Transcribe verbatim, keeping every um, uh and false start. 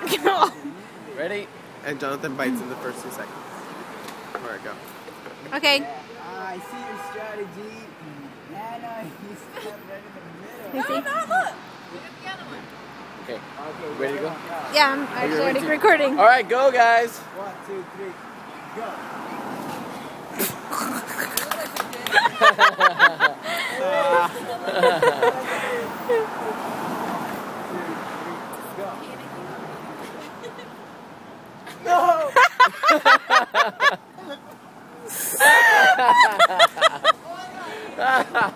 Ready? And Jonathan bites in the first two seconds. Alright, go. Okay. I see your strategy. Anna, you step right in the middle. You see? No, no, look. Look at the other one. Okay. Okay, Ready to go? Yeah, I'm Are you actually ready? recording. Alright, go guys. One, two, three, go. No!